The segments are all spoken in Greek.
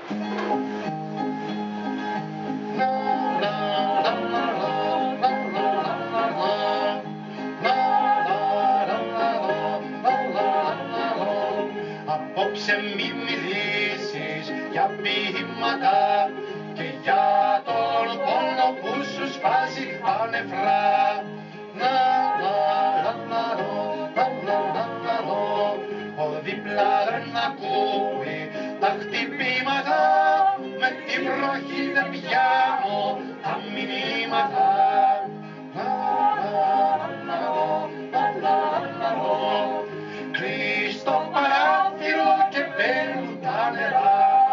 Απόψε μη μιλήσεις για ποίηματα και για τον πόνο που σου σπάζει τα νεφρά. Ο δίπλα δεν ακούει τα χτυπήματα, με τη βροχή δεν πιάνω τα μηνύματα. Κλείς το παράθυρο και μπαίνουν τα νερά.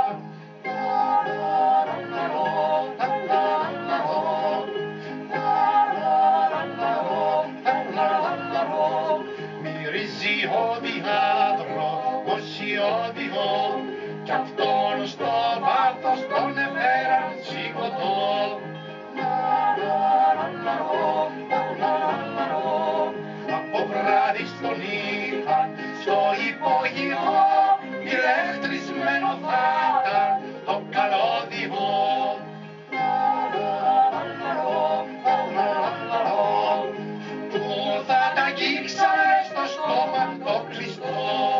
Μυρίζει οδιάδρο, οσιώδιο, κι αυτόν στο βάθος τον εφέραν σηκωτό. Από βράδυ στον είχαν στο υπόγειο, ηλεκτρισμένο θα ήταν το καλώδιο. Που θα τα αγγίξανε στο στόμα το κλειστό.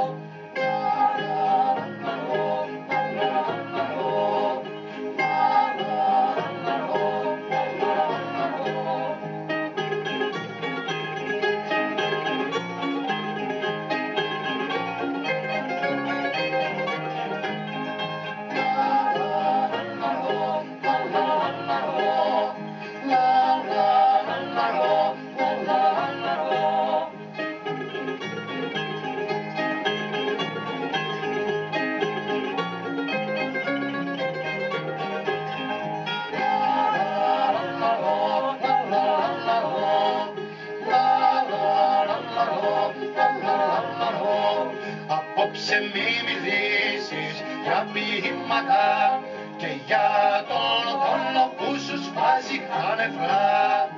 Απόψε μη μιλήσεις για ποίηματα και για τον πόνο που σου σπάζει τα νεφρά.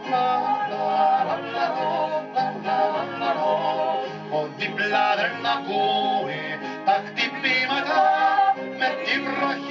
Ο δίπλα δεν ακούει τα χτυπήματα, με τη βροχή